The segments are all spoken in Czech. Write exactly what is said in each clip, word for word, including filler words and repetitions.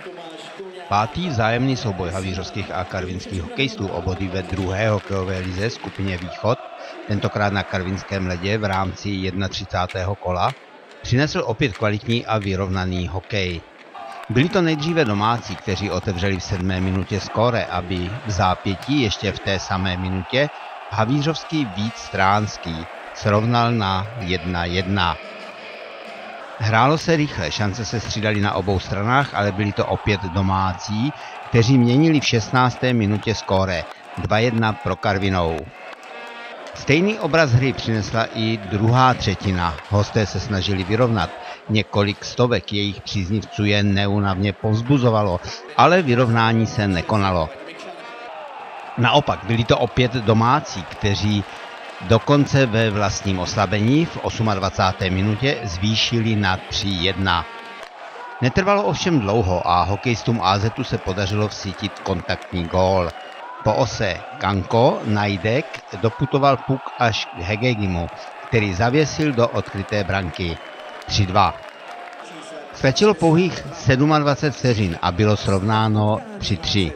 Pátý vzájemný souboj havířovských a karvinských hokejistů o body ve druhé hokejové lize skupině Východ, tentokrát na karvinském ledě v rámci třicátého prvního kola, přinesl opět kvalitní a vyrovnaný hokej. Byli to nejdříve domácí, kteří otevřeli v sedmé minutě skóre, aby v zápětí ještě v té samé minutě havířovský Vít Stránský srovnal na jedna jedna. Hrálo se rychle, šance se střídaly na obou stranách, ale byli to opět domácí, kteří měnili v šestnácté minutě skóre dva jedna pro Karvinou. Stejný obraz hry přinesla i druhá třetina. Hosté se snažili vyrovnat. Několik stovek jejich příznivců je neúnavně povzbuzovalo, ale vyrovnání se nekonalo. Naopak byli to opět domácí, kteří dokonce ve vlastním oslabení v dvacáté osmé minutě zvýšili na tři jedna. Netrvalo ovšem dlouho a hokejistům á zetu se podařilo vsítit kontaktní gól. Po ose Kanko Najdek doputoval puk až k Hegegimu, který zavěsil do odkryté branky tři dva. Stačilo pouhých dvacet sedm vteřin a bylo srovnáno tři tři.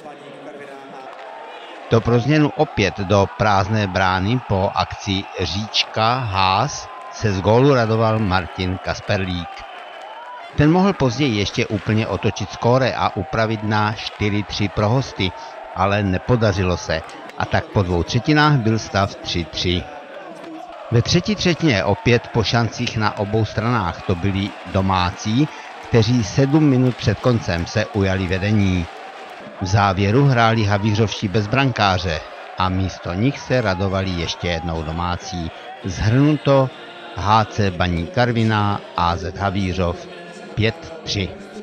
To pro změnu opět do prázdné brány po akci Říčka Haas se z gólu radoval Martin Kasperlík. Ten mohl později ještě úplně otočit skóre a upravit na čtyři tři pro hosty, ale nepodařilo se a tak po dvou třetinách byl stav tři tři. Ve třetí třetině opět po šancích na obou stranách to byli domácí, kteří sedm minut před koncem se ujali vedení. V závěru hráli havířovští bez brankáře a místo nich se radovali ještě jednou domácí. Shrnuto há cé Baník Karviná á zet Havířov pět tři.